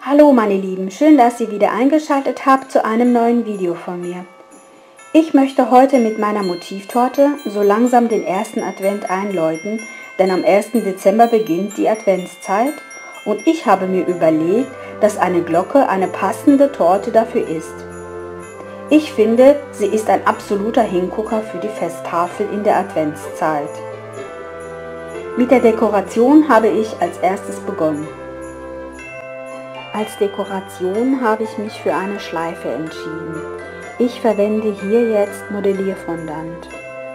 Hallo meine Lieben, schön, dass ihr wieder eingeschaltet habt zu einem neuen Video von mir. Ich möchte heute mit meiner Motivtorte so langsam den ersten Advent einläuten, denn am 1. Dezember beginnt die Adventszeit und ich habe mir überlegt, dass eine Glocke eine passende Torte dafür ist. Ich finde, sie ist ein absoluter Hingucker für die Festtafel in der Adventszeit. Mit der Dekoration habe ich als erstes begonnen. Als Dekoration habe ich mich für eine Schleife entschieden. Ich verwende hier jetzt Modellierfondant.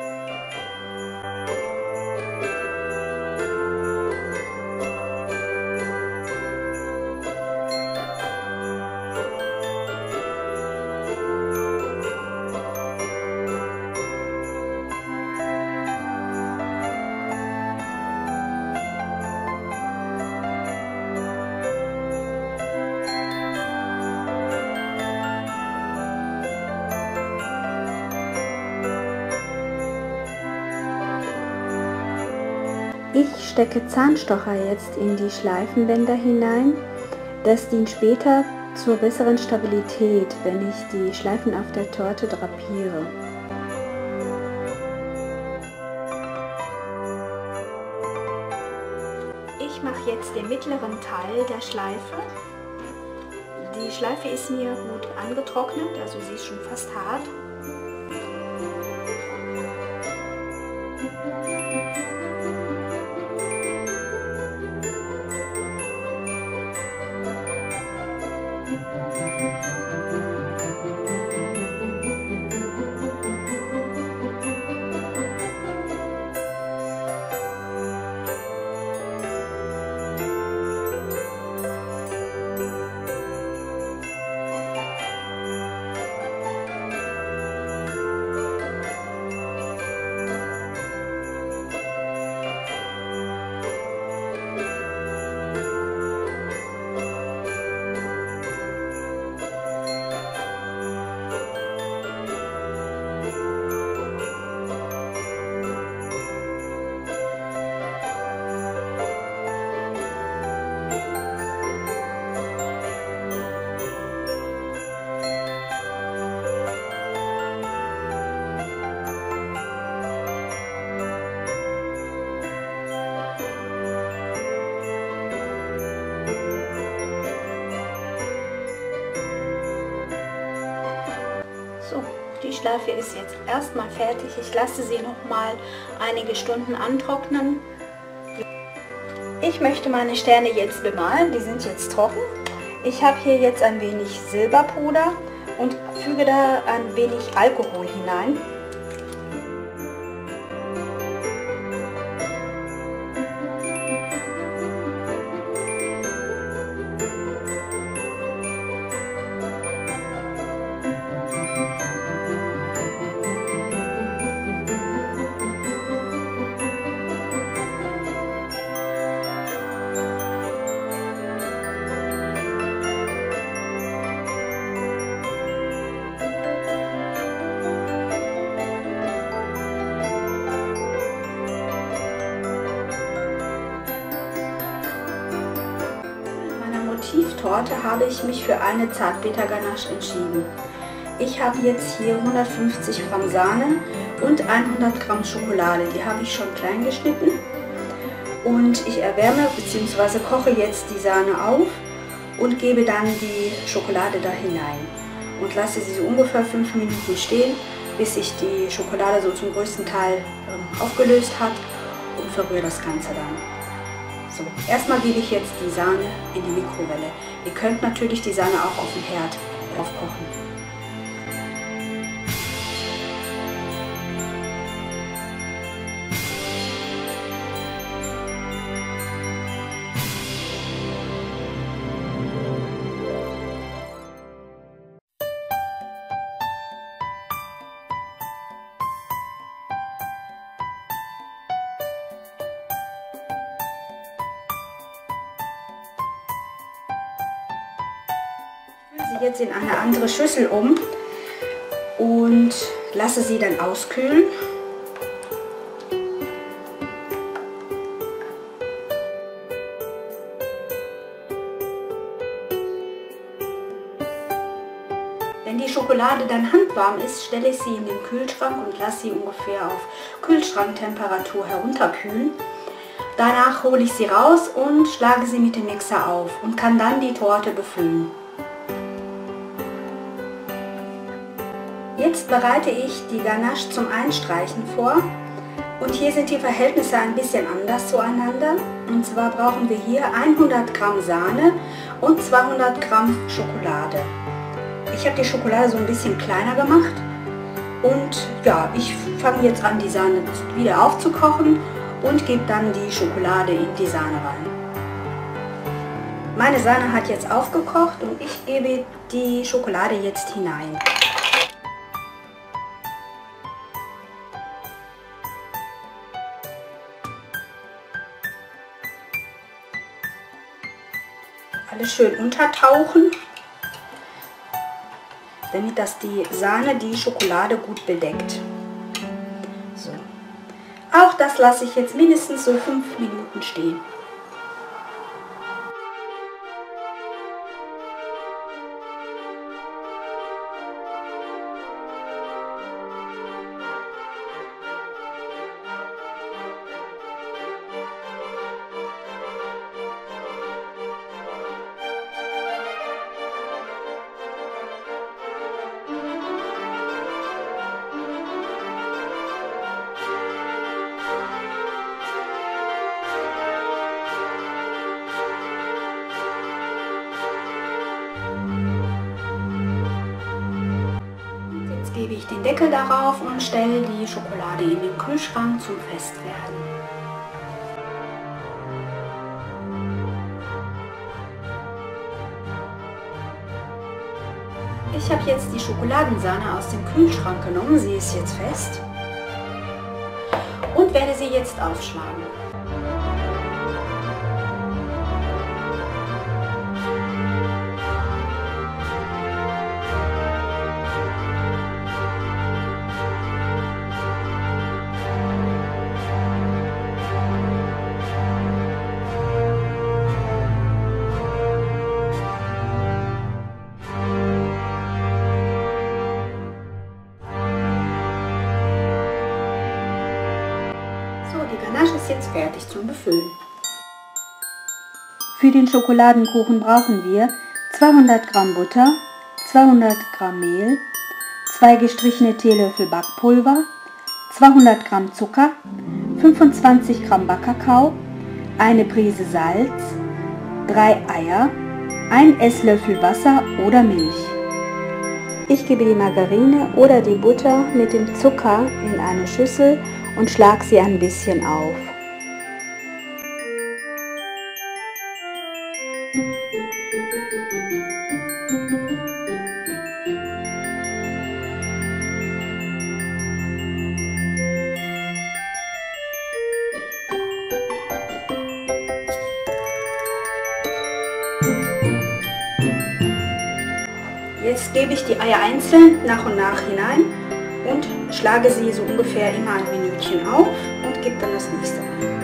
Ich stecke Zahnstocher jetzt in die Schleifenbänder hinein. Das dient später zur besseren Stabilität, wenn ich die Schleifen auf der Torte drapiere. Ich mache jetzt den mittleren Teil der Schleife. Die Schleife ist mir gut angetrocknet, also sie ist schon fast hart. So, die Schleife ist jetzt erstmal fertig. Ich lasse sie noch mal einige Stunden antrocknen. Ich möchte meine Sterne jetzt bemalen, die sind jetzt trocken. Ich habe hier jetzt ein wenig Silberpuder und füge da ein wenig Alkohol hinein. Motivtorte habe ich mich für eine Zartbitterganache entschieden. Ich habe jetzt hier 150 Gramm Sahne und 100 Gramm Schokolade. Die habe ich schon klein geschnitten. Und ich erwärme bzw. koche jetzt die Sahne auf und gebe dann die Schokolade da hinein. Und lasse sie so ungefähr 5 Minuten stehen, bis sich die Schokolade so zum größten Teil aufgelöst hat, und verrühre das Ganze dann. So, erstmal gebe ich jetzt die Sahne in die Mikrowelle. Ihr könnt natürlich die Sahne auch auf dem Herd aufkochen. Sie jetzt in eine andere Schüssel um und lasse sie dann auskühlen. die Schokolade dann handwarm ist, stelle ich sie in den Kühlschrank und lasse sie ungefähr auf Kühlschranktemperatur herunterkühlen. Danach hole ich sie raus und schlage sie mit dem Mixer auf und kann dann die Torte befüllen. Jetzt bereite ich die Ganache zum Einstreichen vor. Und hier sind die Verhältnisse ein bisschen anders zueinander. Und zwar brauchen wir hier 100 Gramm Sahne und 200 Gramm Schokolade. Ich habe die Schokolade so ein bisschen kleiner gemacht. Und ja, ich fange jetzt an, die Sahne wieder aufzukochen und gebe dann die Schokolade in die Sahne rein. Meine Sahne hat jetzt aufgekocht und ich gebe die Schokolade jetzt hinein. Alles schön untertauchen, damit das die Sahne die Schokolade gut bedeckt. So. Auch das lasse ich jetzt mindestens so 5 Minuten stehen. Gebe ich den Deckel darauf und stelle die Schokolade in den Kühlschrank zum Festwerden. Ich habe jetzt die Schokoladensahne aus dem Kühlschrank genommen, sie ist jetzt fest und werde sie jetzt aufschlagen. Die Ganache ist jetzt fertig zum Befüllen. Für den Schokoladenkuchen brauchen wir 200 Gramm Butter, 200 Gramm Mehl, 2 gestrichene Teelöffel Backpulver, 200 Gramm Zucker, 25 Gramm Backkakao, eine Prise Salz, 3 Eier, 1 Esslöffel Wasser oder Milch. Ich gebe die Margarine oder die Butter mit dem Zucker in eine Schüssel und schlage sie ein bisschen auf. Jetzt gebe ich die Eier einzeln nach und nach hinein und schlage sie so ungefähr immer ein Minütchen auf und gebe dann das nächste rein.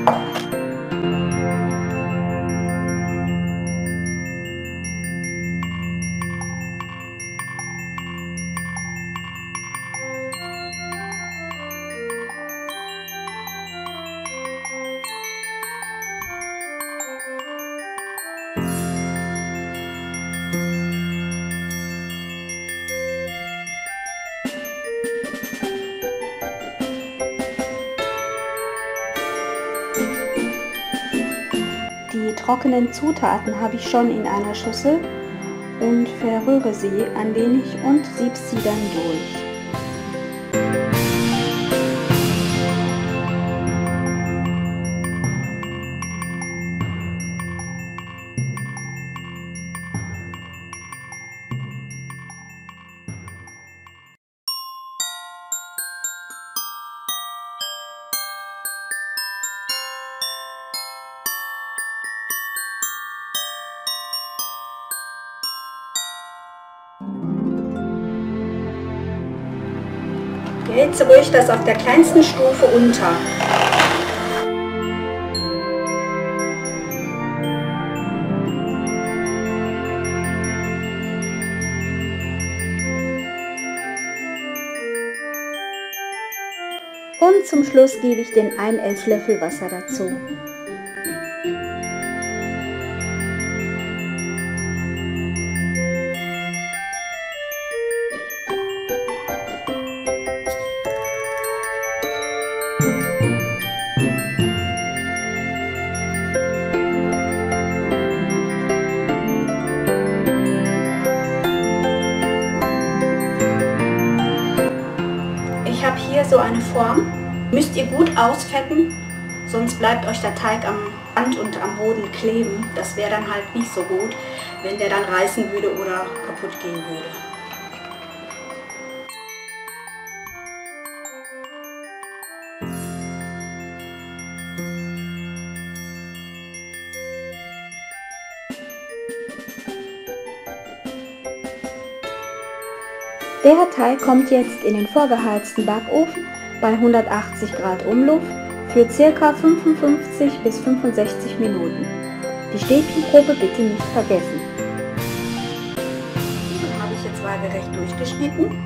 Die trockenen Zutaten habe ich schon in einer Schüssel und verrühre sie ein wenig und sieb sie dann durch. Jetzt rühre das auf der kleinsten Stufe unter. Und zum Schluss gebe ich den 1 Esslöffel Wasser dazu. Ich habe hier so eine Form. Müsst ihr gut ausfetten, sonst bleibt euch der Teig am Rand und am Boden kleben. Das wäre dann halt nicht so gut, wenn der dann reißen würde oder kaputt gehen würde. Der Teig kommt jetzt in den vorgeheizten Backofen bei 180 Grad Umluft für ca. 55 bis 65 Minuten. Die Stäbchenprobe bitte nicht vergessen. Den habe ich jetzt waagerecht durchgeschnitten.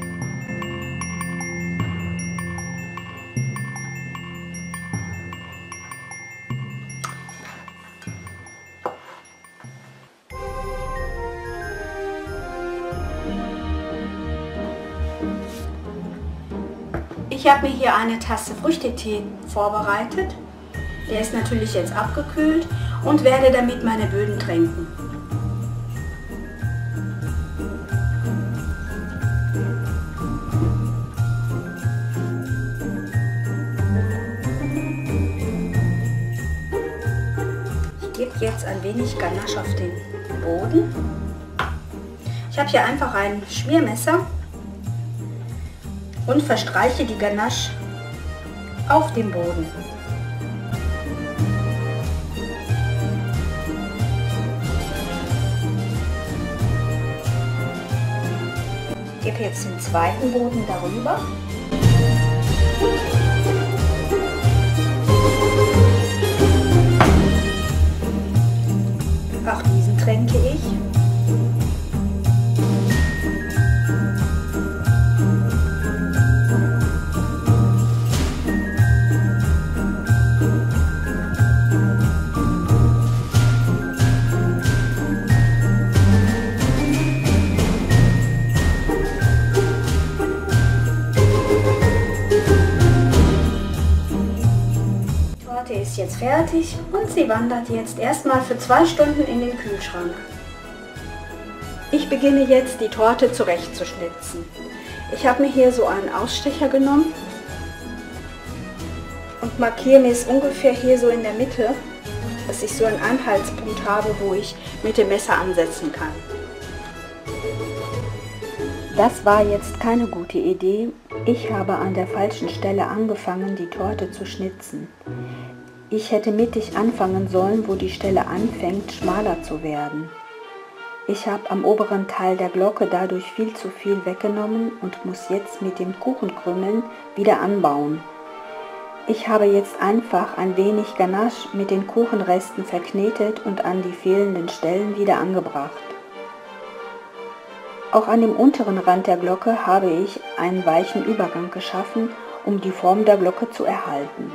Ich habe mir hier eine Tasse Früchtetee vorbereitet. Der ist natürlich jetzt abgekühlt und werde damit meine Böden tränken. Ich gebe jetzt ein wenig Ganache auf den Boden. Ich habe hier einfach ein Schmiermesser und verstreiche die Ganache auf dem Boden. Ich gebe jetzt den zweiten Boden darüber. Auch diesen tränke ich. Die ist jetzt fertig und sie wandert jetzt erstmal für 2 Stunden in den Kühlschrank. Ich beginne jetzt die Torte zurechtzuschnitzen. Ich habe mir hier so einen Ausstecher genommen und markiere mir es ungefähr hier so in der Mitte, dass ich so einen Anhaltspunkt habe, wo ich mit dem Messer ansetzen kann. Das war jetzt keine gute Idee. Ich habe an der falschen Stelle angefangen, die Torte zu schnitzen. Ich hätte mittig anfangen sollen, wo die Stelle anfängt, schmaler zu werden. Ich habe am oberen Teil der Glocke dadurch viel zu viel weggenommen und muss jetzt mit den Kuchenkrümeln wieder anbauen. Ich habe jetzt einfach ein wenig Ganache mit den Kuchenresten verknetet und an die fehlenden Stellen wieder angebracht. Auch an dem unteren Rand der Glocke habe ich einen weichen Übergang geschaffen, um die Form der Glocke zu erhalten.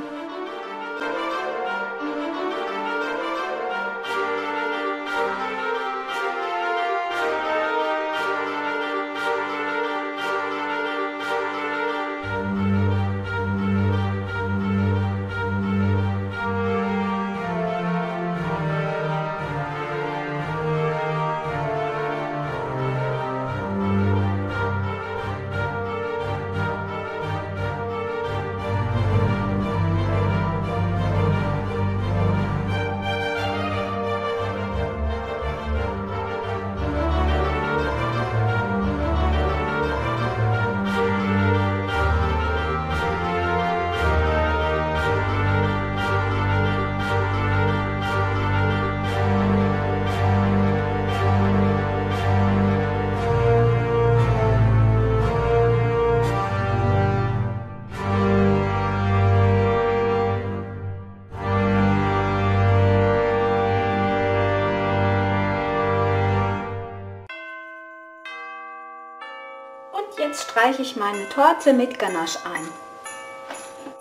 Und jetzt streiche ich meine Torte mit Ganache ein.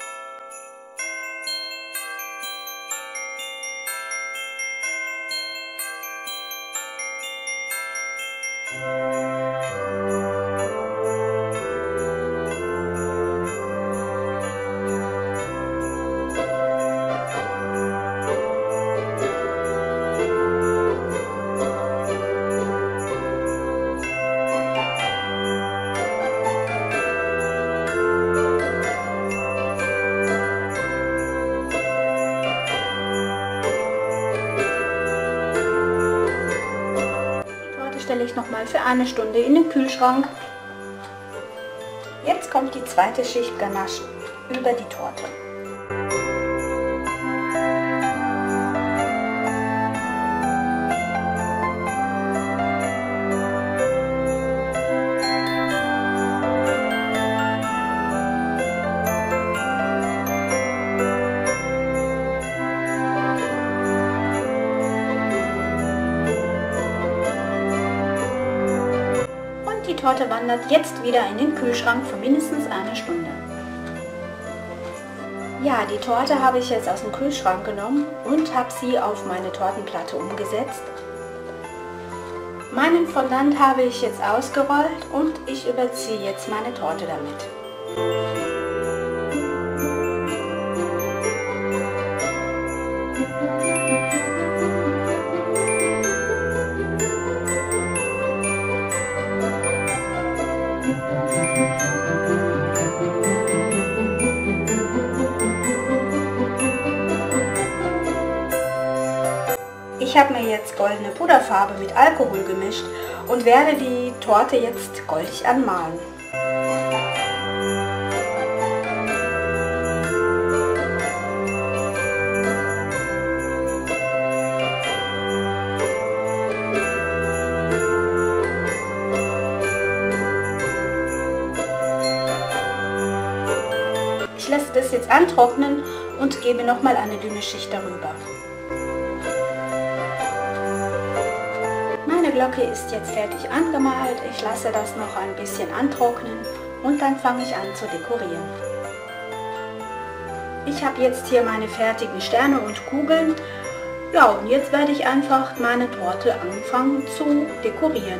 Stelle ich nochmal für eine Stunde in den Kühlschrank. Jetzt kommt die zweite Schicht Ganache über die Torte. Die Torte wandert jetzt wieder in den Kühlschrank für mindestens eine Stunde. Ja, die Torte habe ich jetzt aus dem Kühlschrank genommen und habe sie auf meine Tortenplatte umgesetzt. Meinen Fondant habe ich jetzt ausgerollt und ich überziehe jetzt meine Torte damit. Ich habe mir jetzt goldene Puderfarbe mit Alkohol gemischt und werde die Torte jetzt goldig anmalen. Ich lasse das jetzt antrocknen und gebe nochmal eine dünne Schicht darüber. Meine Glocke ist jetzt fertig angemalt. Ich lasse das noch ein bisschen antrocknen und dann fange ich an zu dekorieren. Ich habe jetzt hier meine fertigen Sterne und Kugeln. Ja, und jetzt werde ich einfach meine Torte anfangen zu dekorieren.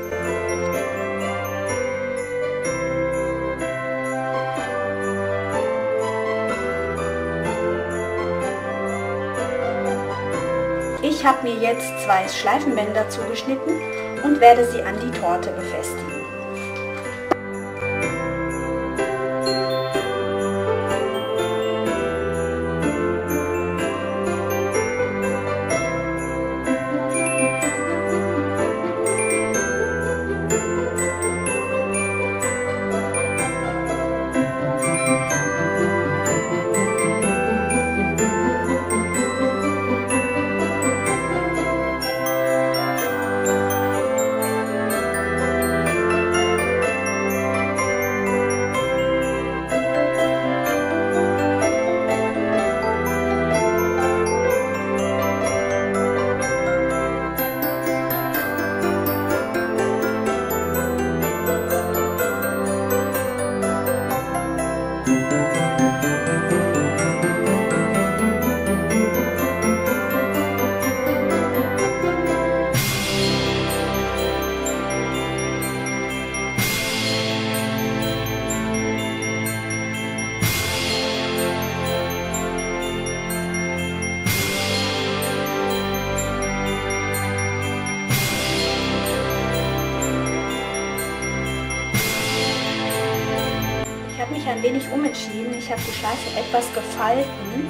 Ich habe mir jetzt 2 Schleifenbänder zugeschnitten und werde sie an die Torte befestigen. Ich habe mich ein wenig umentschieden. Ich habe die Schleife etwas gefalten.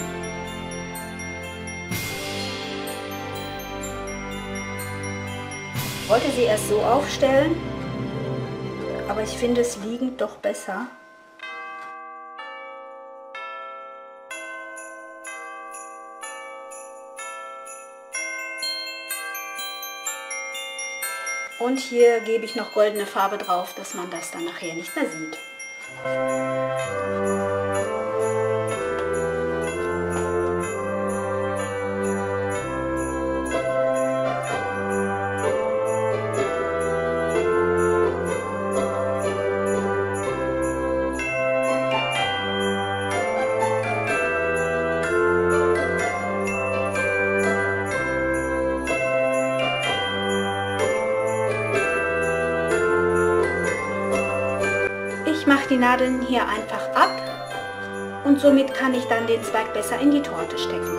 Ich wollte sie erst so aufstellen, aber ich finde es liegend doch besser. Und hier gebe ich noch goldene Farbe drauf, dass man das dann nachher nicht mehr sieht. mache die Nadeln hier einfach ab und somit kann ich dann den Zweig besser in die Torte stecken.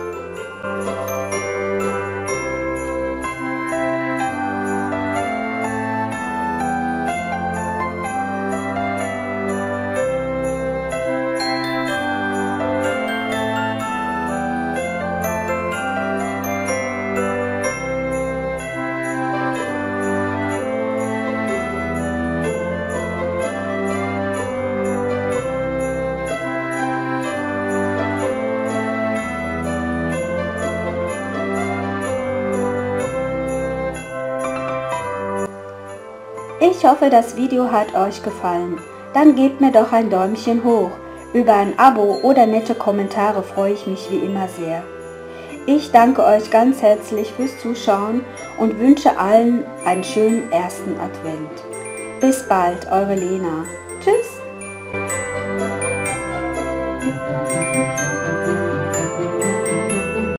Ich hoffe, das Video hat euch gefallen. Dann gebt mir doch ein Däumchen hoch. Über ein Abo oder nette Kommentare freue ich mich wie immer sehr. Ich danke euch ganz herzlich fürs Zuschauen und wünsche allen einen schönen ersten Advent. Bis bald, eure Lena.